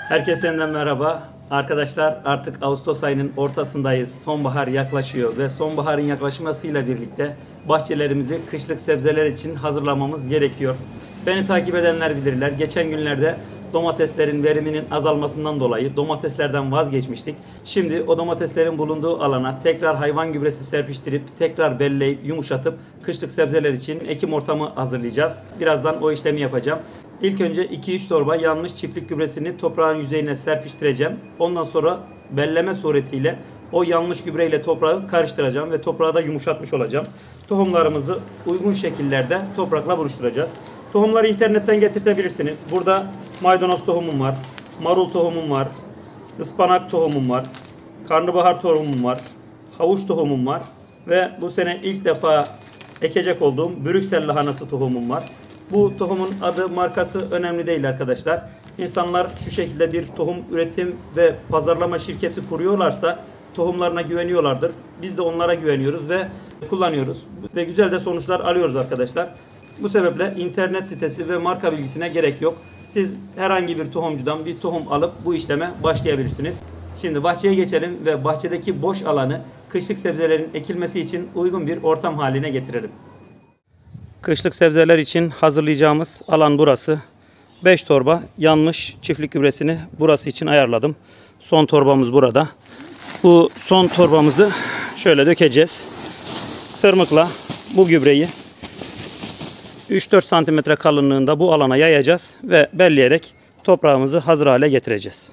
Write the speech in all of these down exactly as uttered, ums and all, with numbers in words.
Herkese yeniden merhaba. Arkadaşlar artık Ağustos ayının ortasındayız. Sonbahar yaklaşıyor ve sonbaharın yaklaşmasıyla birlikte bahçelerimizi kışlık sebzeler için hazırlamamız gerekiyor. Beni takip edenler bilirler. Geçen günlerde domateslerin veriminin azalmasından dolayı domateslerden vazgeçmiştik. Şimdi o domateslerin bulunduğu alana tekrar hayvan gübresi serpiştirip tekrar belleyip yumuşatıp kışlık sebzeler için ekim ortamı hazırlayacağız. Birazdan o işlemi yapacağım. İlk önce iki üç torba yanmış çiftlik gübresini toprağın yüzeyine serpiştireceğim. Ondan sonra belleme suretiyle o yanmış gübreyle toprağı karıştıracağım ve toprağı da yumuşatmış olacağım. Tohumlarımızı uygun şekillerde toprakla buluşturacağız. Tohumları internetten getirtebilirsiniz. Burada maydanoz tohumum var, marul tohumum var, ıspanak tohumum var, karnabahar tohumum var, havuç tohumum var ve bu sene ilk defa ekecek olduğum Brüksel lahanası tohumum var. Bu tohumun adı, markası önemli değil arkadaşlar. İnsanlar şu şekilde bir tohum üretim ve pazarlama şirketi kuruyorlarsa tohumlarına güveniyorlardır. Biz de onlara güveniyoruz ve kullanıyoruz. Ve güzel de sonuçlar alıyoruz arkadaşlar. Bu sebeple internet sitesi ve marka bilgisine gerek yok. Siz herhangi bir tohumcudan bir tohum alıp bu işleme başlayabilirsiniz. Şimdi bahçeye geçelim ve bahçedeki boş alanı kışlık sebzelerin ekilmesi için uygun bir ortam haline getirelim. Kışlık sebzeler için hazırlayacağımız alan burası. beş torba yanmış çiftlik gübresini burası için ayarladım. Son torbamız burada. Bu son torbamızı şöyle dökeceğiz. Tırmıkla bu gübreyi üç dört santimetre kalınlığında bu alana yayacağız ve belleyerek toprağımızı hazır hale getireceğiz.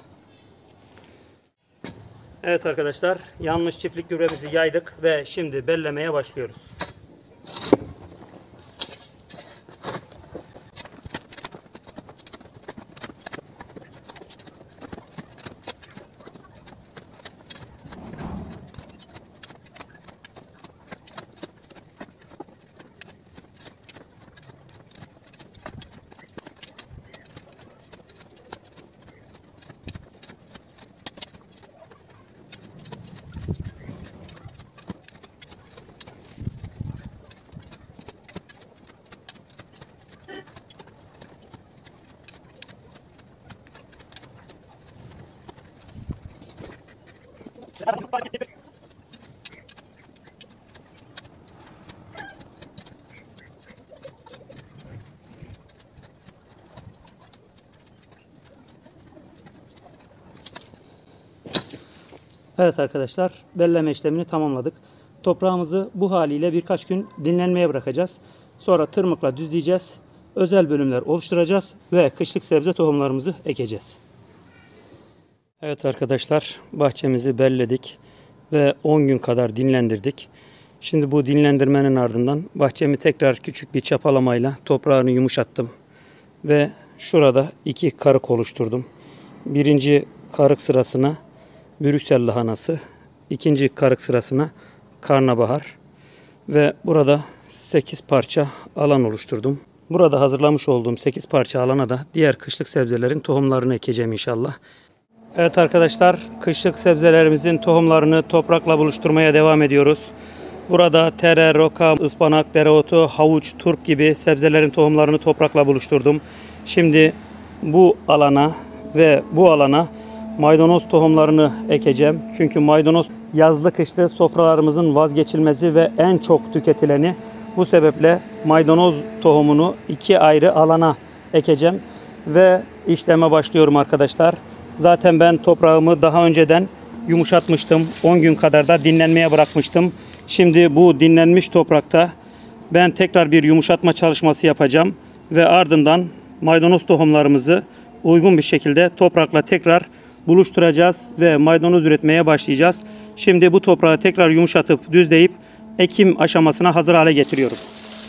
Evet arkadaşlar, yanmış çiftlik gübremizi yaydık ve şimdi bellemeye başlıyoruz. Evet arkadaşlar, belleme işlemini tamamladık. Toprağımızı bu haliyle birkaç gün dinlenmeye bırakacağız. Sonra tırmıkla düzleyeceğiz. Özel bölümler oluşturacağız ve kışlık sebze tohumlarımızı ekeceğiz. Evet arkadaşlar, bahçemizi belledik ve on gün kadar dinlendirdik. Şimdi bu dinlendirmenin ardından bahçemi tekrar küçük bir çapalamayla toprağını yumuşattım. Ve şurada iki karık oluşturdum. Birinci karık sırasına Brüksel lahanası, ikinci karık sırasına karnabahar ve burada sekiz parça alan oluşturdum. Burada hazırlamış olduğum sekiz parça alana da diğer kışlık sebzelerin tohumlarını ekeceğim inşallah. Evet arkadaşlar, kışlık sebzelerimizin tohumlarını toprakla buluşturmaya devam ediyoruz. Burada tere, roka, ıspanak, dereotu, havuç, turp gibi sebzelerin tohumlarını toprakla buluşturdum. Şimdi bu alana ve bu alana maydanoz tohumlarını ekeceğim. Çünkü maydanoz yazlı kışlı sofralarımızın vazgeçilmezi ve en çok tüketileni. Bu sebeple maydanoz tohumunu iki ayrı alana ekeceğim. Ve işleme başlıyorum arkadaşlar. Zaten ben toprağımı daha önceden yumuşatmıştım. on gün kadar da dinlenmeye bırakmıştım. Şimdi bu dinlenmiş toprakta ben tekrar bir yumuşatma çalışması yapacağım. Ve ardından maydanoz tohumlarımızı uygun bir şekilde toprakla tekrar buluşturacağız ve maydanoz üretmeye başlayacağız. Şimdi bu toprağı tekrar yumuşatıp düzleyip ekim aşamasına hazır hale getiriyorum.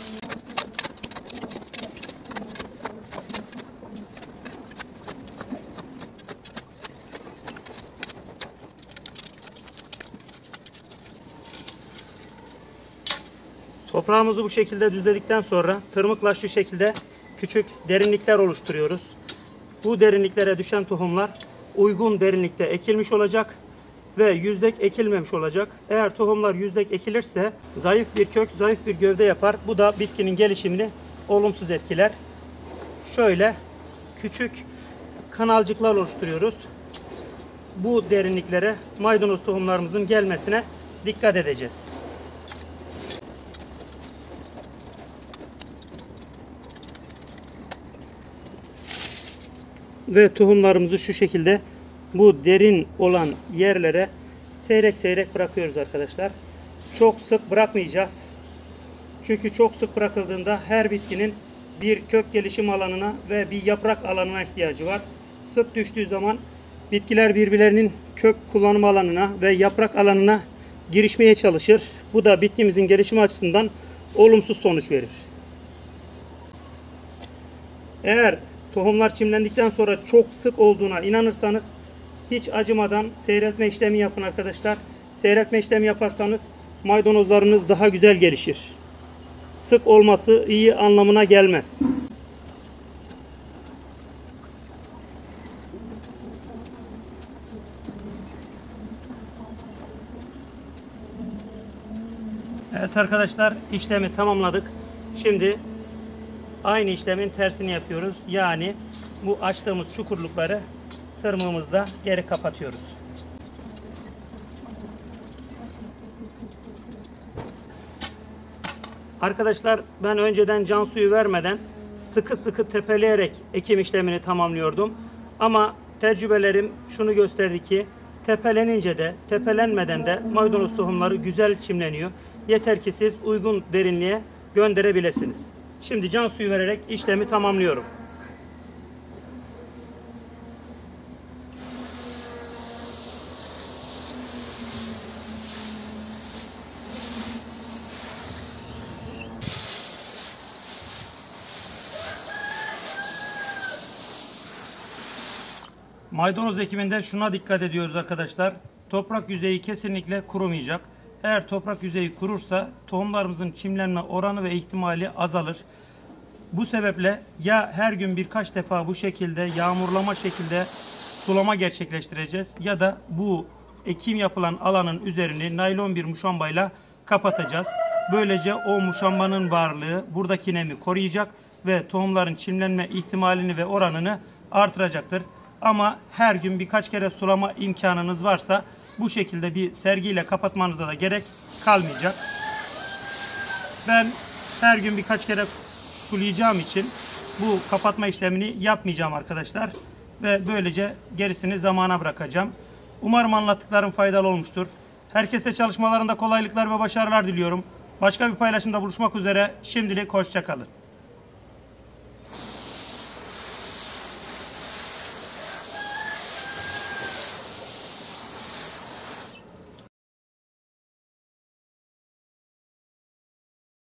Toprağımızı bu şekilde düzledikten sonra tırmıkla şu şekilde küçük derinlikler oluşturuyoruz. Bu derinliklere düşen tohumlar uygun derinlikte ekilmiş olacak ve yüzdek ekilmemiş olacak. Eğer tohumlar yüzdek ekilirse zayıf bir kök, zayıf bir gövde yapar. Bu da bitkinin gelişimini olumsuz etkiler. Şöyle küçük kanalcıklar oluşturuyoruz. Bu derinliklere maydanoz tohumlarımızın gelmesine dikkat edeceğiz. Ve tohumlarımızı şu şekilde bu derin olan yerlere seyrek seyrek bırakıyoruz arkadaşlar. Çok sık bırakmayacağız. Çünkü çok sık bırakıldığında her bitkinin bir kök gelişim alanına ve bir yaprak alanına ihtiyacı var. Sık düştüğü zaman bitkiler birbirlerinin kök kullanım alanına ve yaprak alanına girişmeye çalışır. Bu da bitkimizin gelişimi açısından olumsuz sonuç verir. Eğer tohumlar çimlendikten sonra çok sık olduğuna inanırsanız hiç acımadan seyreltme işlemi yapın arkadaşlar. Seyreltme işlemi yaparsanız maydanozlarınız daha güzel gelişir. Sık olması iyi anlamına gelmez. Evet arkadaşlar, işlemi tamamladık. Şimdi aynı işlemin tersini yapıyoruz. Yani bu açtığımız çukurlukları tırmığımızla geri kapatıyoruz. Arkadaşlar, ben önceden can suyu vermeden sıkı sıkı tepeleyerek ekim işlemini tamamlıyordum. Ama tecrübelerim şunu gösterdi ki tepelenince de tepelenmeden de maydanoz tohumları güzel çimleniyor. Yeter ki siz uygun derinliğe gönderebilirsiniz. Şimdi can suyu vererek işlemi tamamlıyorum. Maydanoz ekiminde şuna dikkat ediyoruz arkadaşlar. Toprak yüzeyi kesinlikle kurumayacak. Eğer toprak yüzeyi kurursa tohumlarımızın çimlenme oranı ve ihtimali azalır. Bu sebeple ya her gün birkaç defa bu şekilde yağmurlama şekilde sulama gerçekleştireceğiz ya da bu ekim yapılan alanın üzerini naylon bir muşambayla kapatacağız. Böylece o muşambanın varlığı buradaki nemi koruyacak ve tohumların çimlenme ihtimalini ve oranını artıracaktır. Ama her gün birkaç kere sulama imkanınız varsa bu şekilde bir sergiyle kapatmanıza da gerek kalmayacak. Ben her gün birkaç kere sulayacağım için bu kapatma işlemini yapmayacağım arkadaşlar. Ve böylece gerisini zamana bırakacağım. Umarım anlattıklarım faydalı olmuştur. Herkese çalışmalarında kolaylıklar ve başarılar diliyorum. Başka bir paylaşımda buluşmak üzere. Şimdilik hoşça kalın.